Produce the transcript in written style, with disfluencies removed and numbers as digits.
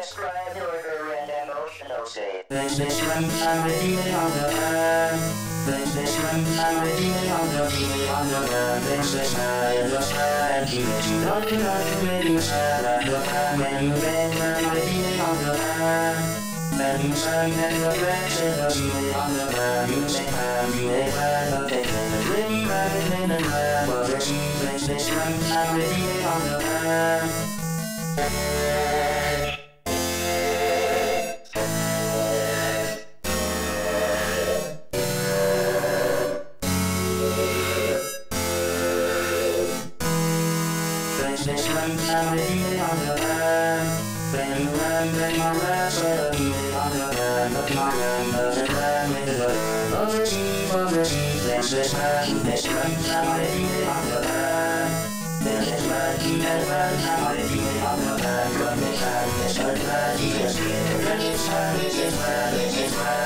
describe your and emotional state. This is when I'm reading on the land. This is when I'm reading on the land. This is my understand. You don't know to make you sad at the time when you beg when I'm reading on the land. Then you sang and the rest of the feeling on the land. You say I'm you may find a thing in the dream rabbit in the land. But this is when I'm reading on the land. This when I'm reading on the land. Then you land and my rest of the feeling on the land. But my land doesn't land with the overseas. This is when I'm reading on the land. This is when I'm reading on the land. But this is when this is when